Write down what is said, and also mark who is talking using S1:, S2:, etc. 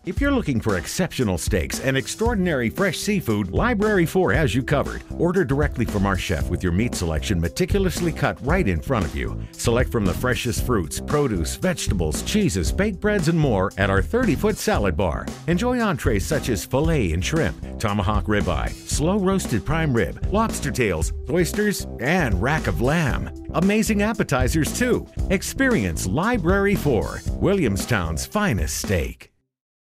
S1: If you're looking for exceptional steaks and extraordinary fresh seafood, Library 4 has you covered. Order directly from our chef with your meat selection meticulously cut right in front of you. Select from the freshest fruits, produce, vegetables, cheeses, baked breads, and more at our 30-foot salad bar. Enjoy entrees such as filet and shrimp, tomahawk ribeye, slow-roasted prime rib, lobster tails, oysters, and rack of lamb. Amazing appetizers, too. Experience Library 4, Williamstown's finest steak.